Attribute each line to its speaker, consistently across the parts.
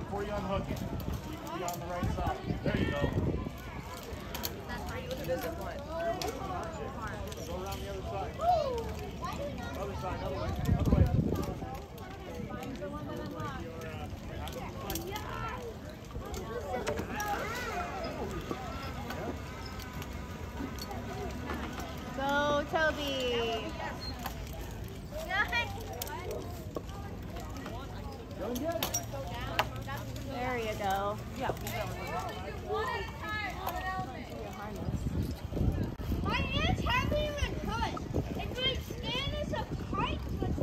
Speaker 1: before you unhook it. Be on the right side. There you go. Go around the other side. Other side, other way. Other way.
Speaker 2: Go, Toby. There you go. Yeah.
Speaker 3: My aunt's haven't even cut. It's like skin is a kite.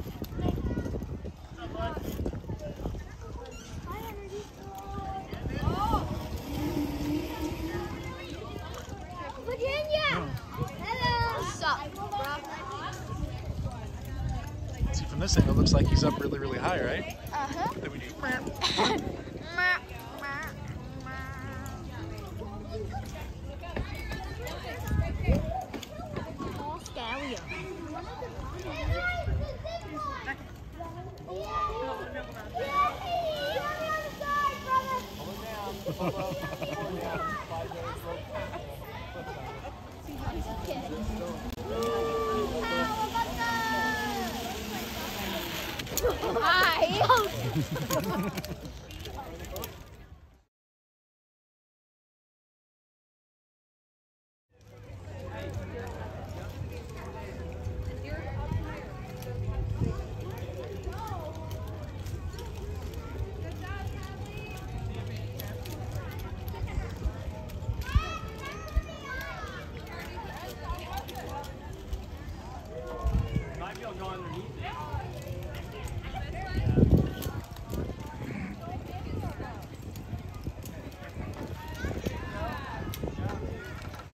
Speaker 3: Virginia! Hello! What's up, bro?
Speaker 1: See, from this angle, it looks like he's up really, really high, right?
Speaker 3: Uh-huh.
Speaker 1: Then we do.
Speaker 3: Hi.